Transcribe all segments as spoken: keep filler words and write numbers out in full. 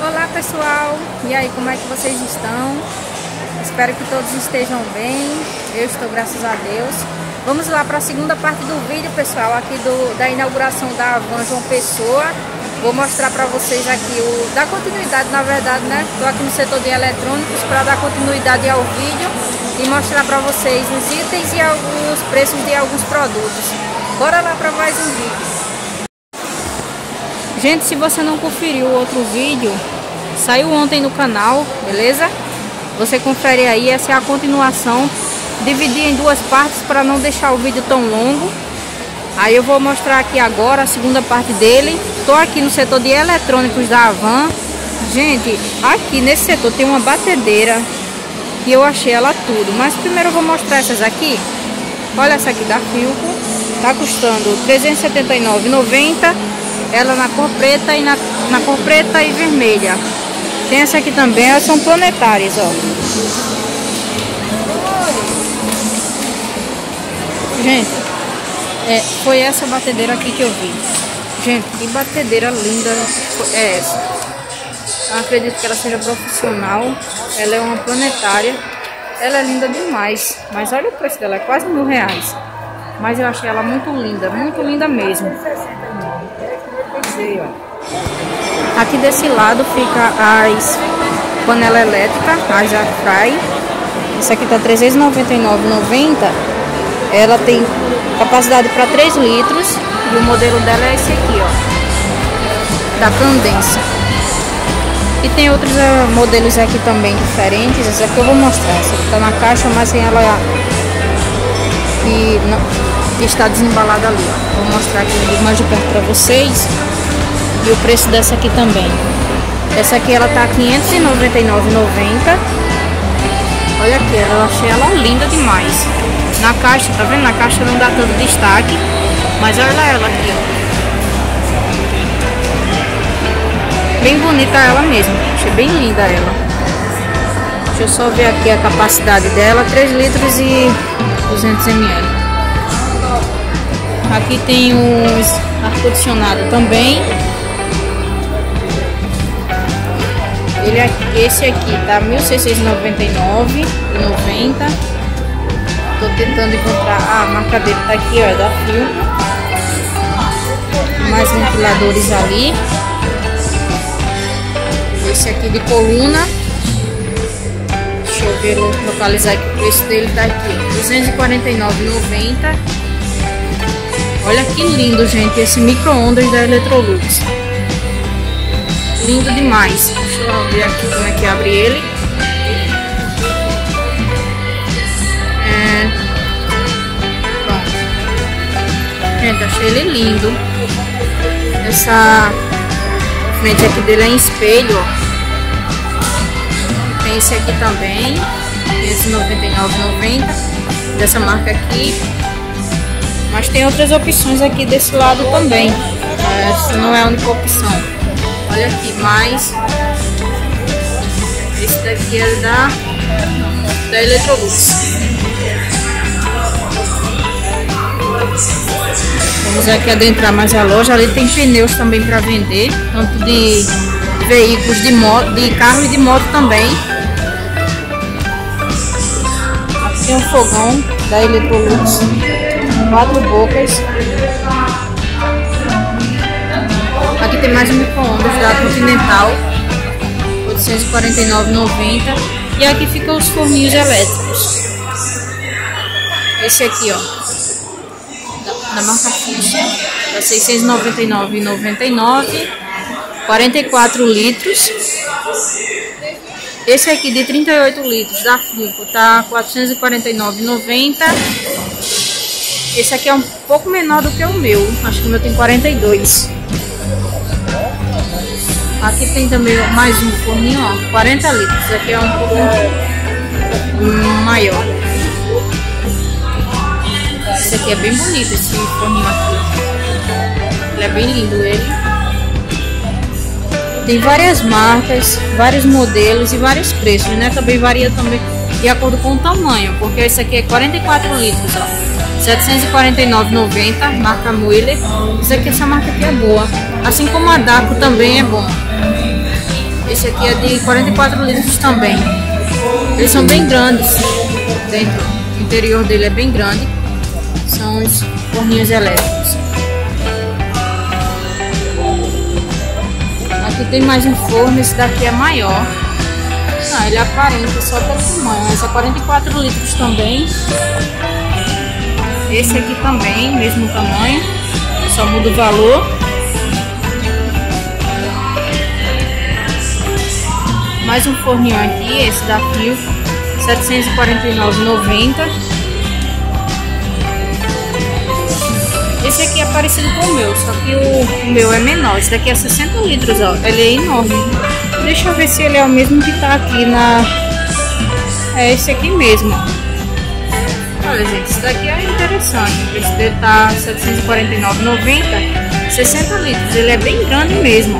Olá pessoal, e aí, como é que vocês estão? Espero que todos estejam bem. Eu estou, graças a Deus. Vamos lá para a segunda parte do vídeo, pessoal, aqui do, da inauguração da Avan João Pessoa. Vou mostrar para vocês aqui, o, dar continuidade, na verdade, né? Estou aqui no setor de eletrônicos para dar continuidade ao vídeo e mostrar para vocês os itens e os preços de alguns produtos. Bora lá para mais um vídeo. Gente, se você não conferiu o outro vídeo, saiu ontem no canal, beleza? Você confere aí, essa é a continuação. Dividi em duas partes para não deixar o vídeo tão longo. Aí eu vou mostrar aqui agora a segunda parte dele. Tô aqui no setor de eletrônicos da Avan. Gente, aqui nesse setor tem uma batedeira e eu achei ela tudo. Mas primeiro eu vou mostrar essas aqui. Olha essa aqui da Philco. Tá custando trezentos e setenta e nove reais e noventa centavos. Ela na cor preta e na, na cor preta e vermelha. Tem essa aqui também, elas são planetárias, ó. Gente, é, foi essa batedeira aqui que eu vi. Gente, que batedeira linda é essa. Eu acredito que ela seja profissional. Ela é uma planetária. Ela é linda demais. Mas olha o preço dela, é quase mil reais. Mas eu achei ela muito linda, muito linda mesmo. Aqui desse lado fica as panela elétrica, as air fry. Essa aqui tá trezentos e noventa e nove reais e noventa centavos. Ela tem capacidade para três litros e o modelo dela é esse aqui, ó, da Candência. E tem outros uh, modelos aqui também diferentes. Essa aqui eu vou mostrar. Essa aqui tá na caixa, mas sem ela que não, está desembalada ali, ó. Vou mostrar aqui mais de perto para vocês. E o preço dessa aqui também. Essa aqui ela tá quinhentos e noventa e nove reais e noventa centavos. Olha aqui, eu achei ela linda demais. Na caixa, tá vendo? Na caixa não dá tanto destaque, mas olha ela aqui, ó. Bem bonita ela mesmo. Achei bem linda ela. Deixa eu só ver aqui a capacidade dela, três litros e duzentos mililitros. Aqui tem os ar-condicionado também. Ele aqui, esse aqui tá mil seiscentos e noventa e nove reais e noventa centavos. Tô tentando encontrar. Ah, a marca dele tá aqui, ó, é da Philco. Mais ventiladores ali. Esse aqui de coluna. Deixa eu ver, localizar aqui. O preço dele tá aqui, duzentos e quarenta e nove reais e noventa centavos. Olha que lindo, gente, esse micro-ondas da Electrolux. Lindo demais. Deixa eu ver aqui como é que abre ele. É... Pronto. Gente, achei ele lindo. Essa frente aqui dele é em espelho, ó. Tem esse aqui também, quinhentos e noventa e nove reais e noventa centavos. Dessa marca aqui. Mas tem outras opções aqui desse lado também. Essa não é a única opção. Olha aqui, mais. Esse daqui é da, da Electrolux. Vamos aqui adentrar mais a loja. Ali tem pneus também para vender, tanto de veículos, de moto, de carro e de moto também. Aqui tem um fogão da Electrolux. Quatro bocas. Aqui tem mais um micro-ondas da Continental, oitocentos e quarenta e nove reais e noventa centavos. E aqui ficam os forninhos elétricos. Esse aqui, ó, da, da marca Fischer, tá seiscentos e noventa e nove reais e noventa e nove centavos, quarenta e quatro litros. Esse aqui de trinta e oito litros da Philco tá quatrocentos e quarenta e nove reais e noventa centavos. Esse aqui é um pouco menor do que o meu. Acho que o meu tem quarenta e dois. Aqui tem também mais um forninho, ó, quarenta litros. Esse aqui é um pouco maior. Esse aqui é bem bonito, esse forninho aqui. Ele é bem lindo, ele. Tem várias marcas, vários modelos e vários preços, né? Também varia também de acordo com o tamanho, porque esse aqui é quarenta e quatro litros, ó. setecentos e quarenta e nove reais e noventa centavos, marca Mueller. Essa aqui, essa marca aqui é boa. Assim como a Daco também é bom. Esse aqui é de quarenta e quatro litros também. Eles são bem grandes. Dentro, o interior dele é bem grande. São os forninhos elétricos. Aqui tem mais um forno. Esse daqui é maior. Não, ele aparenta só pelo tamanho. Esse é quarenta e quatro litros também. Esse aqui também, mesmo tamanho. Só muda o valor. Mais um forninho aqui, esse da Fio, setecentos e quarenta e nove reais e noventa centavos. Esse aqui é parecido com o meu, só que o, o meu é menor. Esse daqui é sessenta litros, ó. Ele é enorme. Deixa eu ver se ele é o mesmo que tá aqui na... É esse aqui mesmo. Olha, gente, esse daqui é interessante. Esse dele tá setecentos e quarenta e nove reais e noventa centavos, sessenta litros. Ele é bem grande mesmo.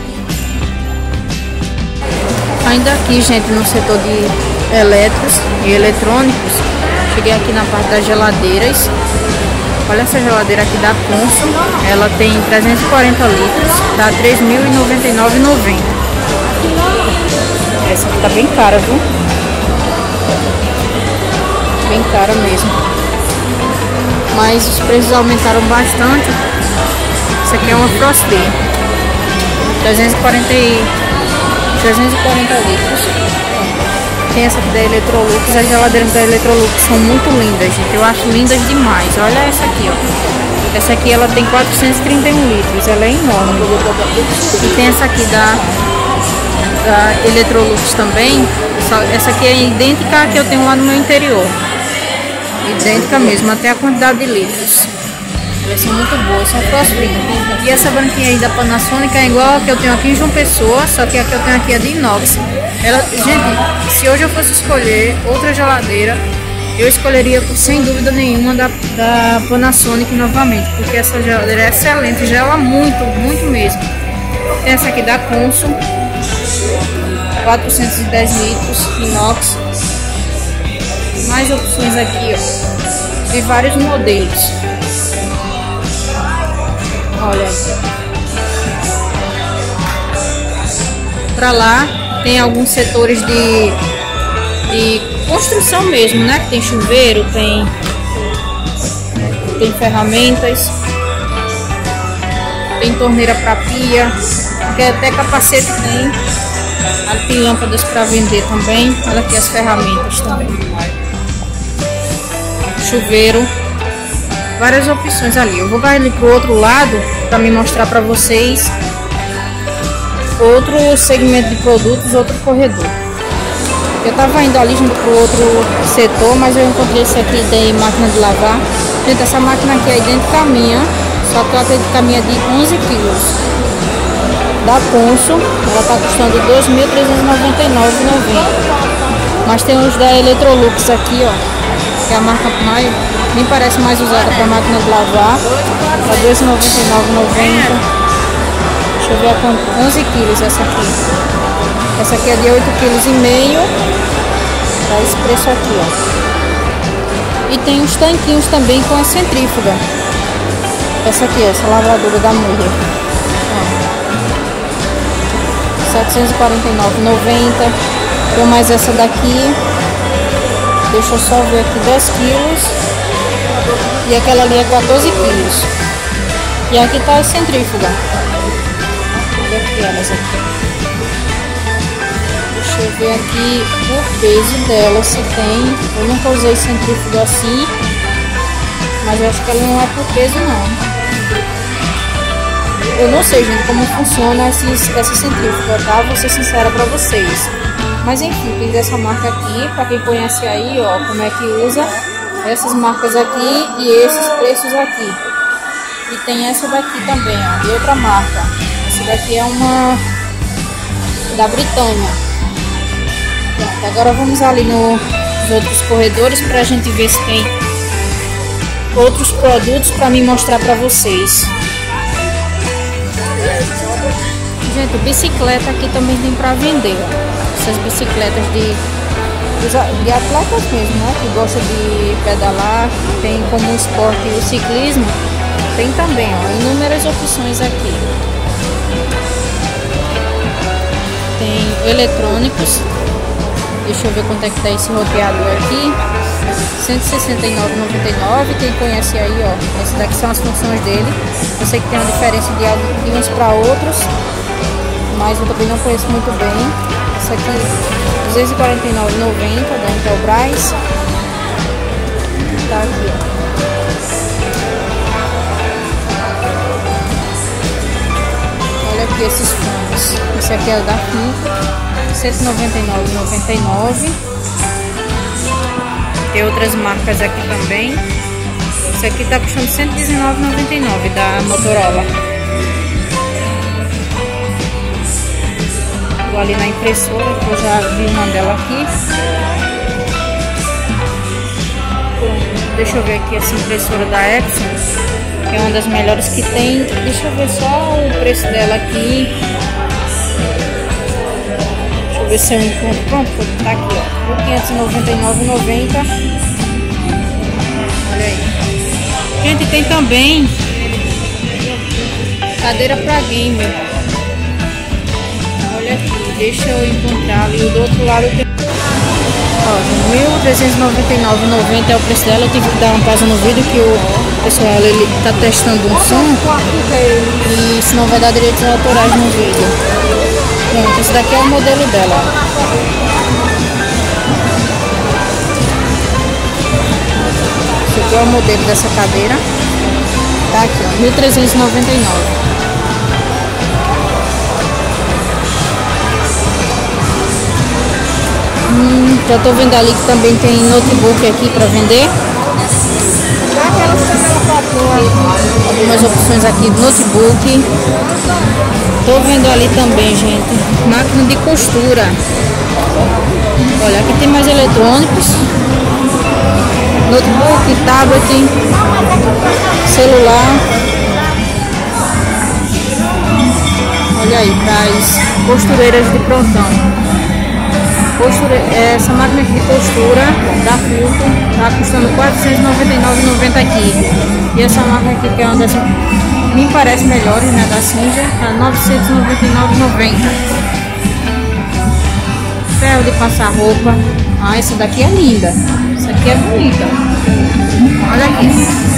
Ainda aqui, gente, no setor de elétricos e eletrônicos, cheguei aqui na parte das geladeiras. Olha essa geladeira aqui da Consul, ela tem trezentos e quarenta litros, dá três mil e noventa e nove reais e noventa centavos. Essa aqui tá bem cara, viu? Bem cara mesmo. Mas os preços aumentaram bastante. Essa aqui é uma Frostbeer, trezentos e quarenta litros. Tem essa aqui da Electrolux. As geladeiras da Electrolux são muito lindas, gente. Eu acho lindas demais. Olha essa aqui, ó. Essa aqui ela tem quatrocentos e trinta e um litros. Ela é enorme. E tem essa aqui da, da Electrolux também. Essa aqui é idêntica à que eu tenho lá no meu interior. Idêntica mesmo, até a quantidade de litros. Elas são muito boas, são Frostbeer. E essa branquinha aí da Panasonic é igual a que eu tenho aqui em João Pessoa, só que a que eu tenho aqui é de inox. Ela, gente, se hoje eu fosse escolher outra geladeira, eu escolheria sem dúvida nenhuma da, da Panasonic novamente, porque essa geladeira é excelente, gela muito, muito mesmo. Tem essa aqui da Consul, quatrocentos e dez litros, inox. Mais opções aqui, ó, de vários modelos. Olha, pra lá tem alguns setores de, de construção mesmo, né? Tem chuveiro, tem, tem ferramentas, tem torneira para pia, que até capacete tem. Ali tem lâmpadas para vender também. Olha aqui as ferramentas também. Chuveiro. Várias opções ali. Eu vou ali pro outro lado para me mostrar para vocês outro segmento de produtos, outro corredor. Eu tava indo ali junto pro outro setor, mas eu encontrei esse aqui de máquina de lavar. Gente, essa máquina aqui é idêntica à minha, só que ela tem de caminha de onze quilos. Da Consul, ela tá custando dois mil trezentos e noventa e nove reais e noventa centavos. Mas tem os da Electrolux aqui, ó, que é a marca mais, nem parece mais usada para máquina de lavar. Tá dois mil e noventa e nove reais e noventa centavos. Deixa eu ver a quanto. onze quilos essa aqui. Essa aqui é de oito vírgula cinco quilos. Tá esse preço aqui, ó. E tem os tanquinhos também com a centrífuga. Essa aqui, essa lavadora da mulher. setecentos e quarenta e nove reais e noventa centavos. Tem mais essa daqui. Deixa eu só ver aqui, dez quilos. E aquela ali é quatorze quilos. E aqui tá a centrífuga. Olha aqui elas aqui. Deixa eu ver aqui o peso dela, se tem. Eu nunca usei centrífuga assim, mas eu acho que ela não é por peso não. Eu não sei, gente, como funciona esses, essa centrífuga, tá? Vou ser sincera pra vocês. Mas enfim, tem dessa marca aqui, pra quem conhece aí, ó, como é que usa. Essas marcas aqui e esses preços aqui. E tem essa daqui também, ó, de outra marca. Essa daqui é uma da Britânia. Pronto, agora vamos ali no, nos outros corredores pra gente ver se tem outros produtos pra me mostrar pra vocês. Gente, bicicleta aqui também tem pra vender, ó. Essas bicicletas de, de atletas mesmo, né? Que gostam de pedalar, tem como esporte o ciclismo. Tem também, ó, inúmeras opções aqui. tem eletrônicos. Deixa eu ver quanto é que tá esse roteador aqui. cento e sessenta e nove reais e noventa e nove centavos. Quem conhece aí, ó, esse daqui são as funções dele. Eu sei que tem uma diferença de, de uns para outros, mas eu também não conheço muito bem. Esse aqui, duzentos e quarenta e nove reais e noventa centavos da Intelbras. Tá aqui, ó. Olha aqui esses fones. Esse aqui é o da Philips, cento e noventa e nove reais e noventa e nove centavos. Tem outras marcas aqui também. Esse aqui tá custando cento e dezenove reais e noventa e nove centavos da Motorola. Vou ali na impressora, que eu já vi uma dela aqui. Deixa eu ver aqui essa impressora da Epson, que é uma das melhores que tem. Deixa eu ver só o preço dela aqui. Deixa eu ver se eu encontro. Pronto, tá aqui, ó, por quinhentos e noventa e nove reais e noventa centavos. Olha aí. Gente, tem também cadeira pra gamer. Olha aqui, deixa eu encontrar ali. Do outro lado tem, ó, mil trezentos e noventa e nove reais e noventa centavos é o preço dela. Eu tive que dar uma pausa no vídeo que o pessoal ele tá testando um som e senão vai dar direitos autorais no vídeo. Pronto, esse daqui é o modelo dela. Esse aqui é o modelo dessa cadeira. Tá aqui, ó, mil trezentos e noventa e nove reais. Hum, já tô vendo ali que também tem notebook aqui para vender. Algumas opções aqui de notebook. Tô vendo ali também, gente, máquina de costura. Olha, aqui tem mais eletrônicos. Notebook, tablet, celular. Olha aí, para as costureiras de prontão. Costura, essa máquina de costura da Philips tá custando quatrocentos e noventa e nove reais e noventa centavos aqui. E essa máquina aqui, que é uma das me parece melhores, né, da Singer, tá novecentos e noventa e nove reais e noventa centavos. Ferro de passar roupa. Ah, essa daqui é linda. Essa aqui é bonita. Olha aqui.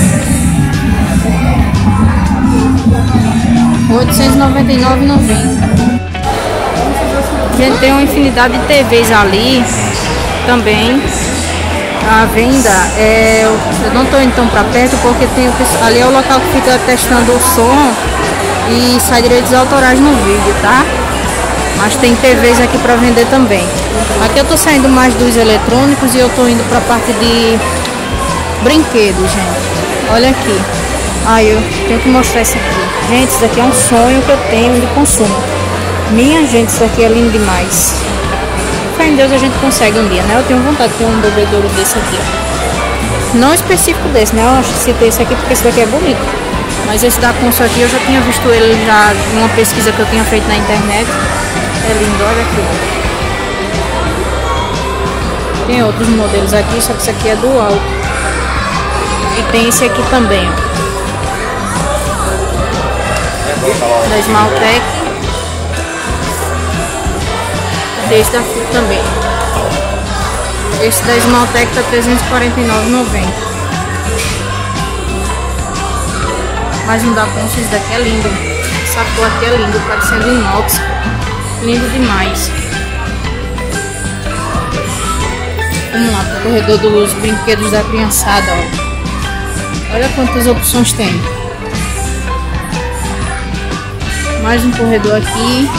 oitocentos e noventa e nove reais e noventa centavos. Gente, tem uma infinidade de T Vs ali também à venda. É, eu não estou indo tão para perto porque tem, ali é o local que fica testando o som e sai direitos autorais no vídeo, tá? Mas tem T Vs aqui para vender também. Aqui eu tô saindo mais dos eletrônicos e eu tô indo para a parte de brinquedos, gente. Olha aqui. Ah, eu tenho que mostrar isso aqui. Gente, isso daqui é um sonho que eu tenho de consumo. Minha gente, isso aqui é lindo demais. Fé em Deus, a gente consegue um dia, né? Eu tenho vontade de ter um bebedouro desse aqui, ó. Não específico desse, né? Eu citei esse aqui porque esse daqui é bonito. Mas esse da Consul aqui, eu já tinha visto ele já em uma pesquisa que eu tinha feito na internet. É lindo, olha aqui. Tem outros modelos aqui, só que esse aqui é dual. E tem esse aqui também, ó. Da Smaltec. Esse da Philips também. Esse da Smaltec tá trezentos e quarenta e nove reais e noventa centavos. Mais um da Consul, esse daqui é lindo. Essa cor aqui é lindo, parecendo inox. Lindo demais. Vamos lá pro corredor dos brinquedos da criançada, ó. Olha quantas opções tem. Mais um corredor aqui.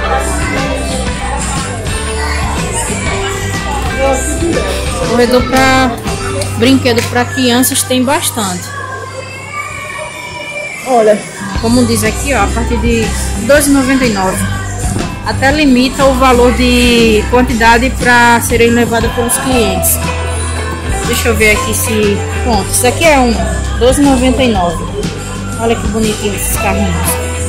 Corredor para brinquedo para crianças tem bastante. Olha, como diz aqui, ó, a partir de doze reais e noventa e nove centavos. Até limita o valor de quantidade para serem levadas pelos clientes. Deixa eu ver aqui se... Pronto, isso aqui é um doze reais e noventa e nove centavos. Olha que bonitinho esses carrinhos.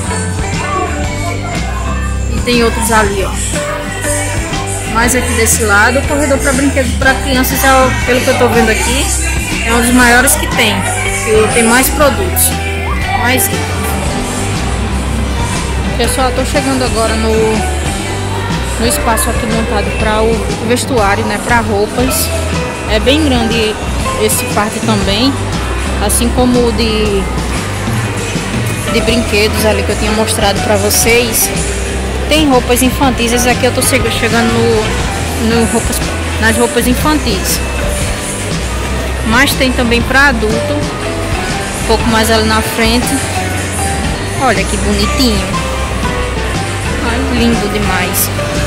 E tem outros ali, ó. Mais aqui desse lado, o corredor para brinquedo para crianças, é, pelo que eu tô vendo aqui, é um dos maiores que tem. Que tem mais produtos. Mais itens. Pessoal, tô chegando agora no no espaço aqui montado para o vestuário, né, para roupas. É bem grande esse quarto também, assim como o de, de brinquedos ali que eu tinha mostrado para vocês. Tem roupas infantis, esse aqui eu tô chegando no, no roupas, nas roupas infantis. Mas tem também para adulto, um pouco mais ali na frente. Olha que bonitinho. Ai, lindo demais.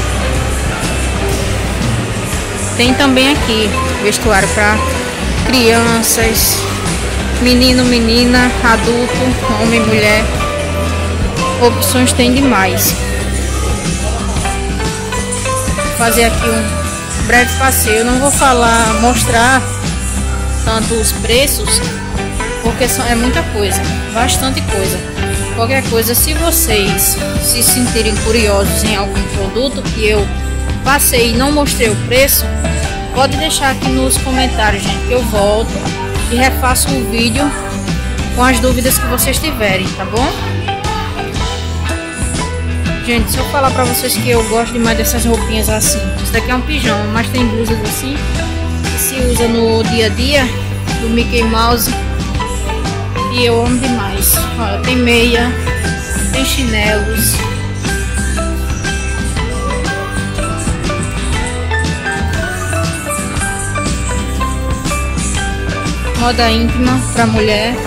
Tem também aqui vestuário para crianças, menino, menina, adulto, homem, mulher. Opções tem demais. Vou fazer aqui um breve passeio. Eu não vou falar, mostrar tanto os preços, porque são, é muita coisa, bastante coisa. Qualquer coisa, se vocês se sentirem curiosos em algum produto que eu passei e não mostrei o preço, pode deixar aqui nos comentários, gente, que eu volto e refaço o vídeo com as dúvidas que vocês tiverem, tá bom? Gente, se eu falar pra vocês que eu gosto demais dessas roupinhas assim. Isso daqui é um pijama, mas tem blusas assim que se usa no dia a dia, do Mickey Mouse, e eu amo demais. Olha, tem meia, tem chinelos. Moda íntima para mulher.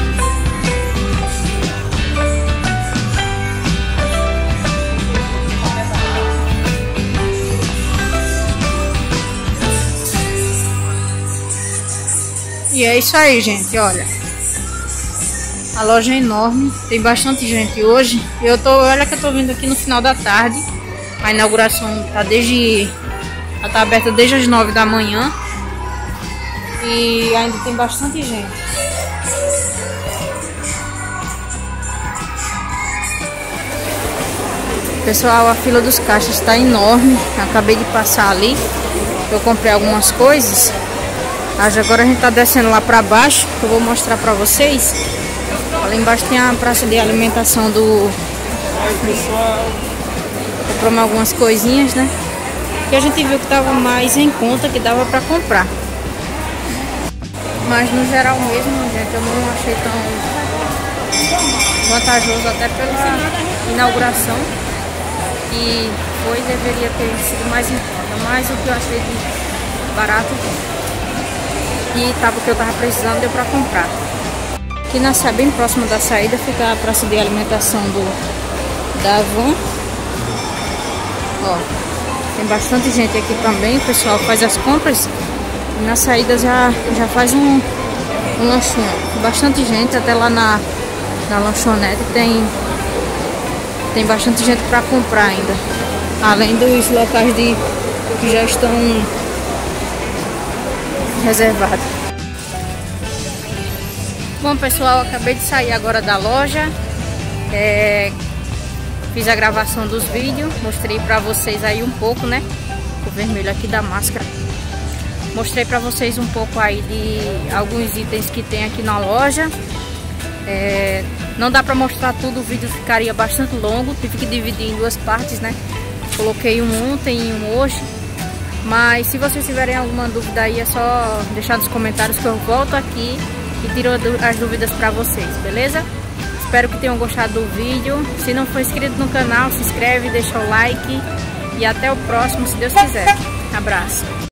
E é isso aí, gente, olha. A loja é enorme, tem bastante gente hoje. Eu tô, olha que eu tô vindo aqui no final da tarde. A inauguração tá desde, ela tá aberta desde as nove da manhã. E ainda tem bastante gente. Pessoal, a fila dos caixas está enorme. Acabei de passar ali. Eu comprei algumas coisas. Agora a gente tá descendo lá para baixo. Eu vou mostrar para vocês. Lá embaixo tem a praça de alimentação do... Compramos algumas coisinhas, né? Que a gente viu que tava mais em conta, que dava para comprar. Mas no geral mesmo, gente, eu não achei tão vantajoso, até pela inauguração, que foi, deveria ter sido mais em conta. Mas o que eu achei de barato e tava o que eu tava precisando, deu pra comprar. Aqui na saída, bem próximo da saída, fica a praça de alimentação do da Avon. Ó, tem bastante gente aqui também, o pessoal faz as compras. E na saída já, já faz um, um lanchinho. Bastante gente, até lá na, na lanchonete tem, tem bastante gente para comprar ainda. Além dos locais de, que já estão reservados. Bom, pessoal, acabei de sair agora da loja. É, fiz a gravação dos vídeos. Mostrei para vocês aí um pouco, né? O vermelho aqui da máscara. Mostrei pra vocês um pouco aí de alguns itens que tem aqui na loja. É, não dá pra mostrar tudo, o vídeo ficaria bastante longo. Tive que dividir em duas partes, né? Coloquei um ontem e um hoje. Mas se vocês tiverem alguma dúvida aí, é só deixar nos comentários que eu volto aqui e tiro as dúvidas pra vocês, beleza? Espero que tenham gostado do vídeo. Se não for inscrito no canal, se inscreve, deixa o like. E até o próximo, se Deus quiser. Abraço!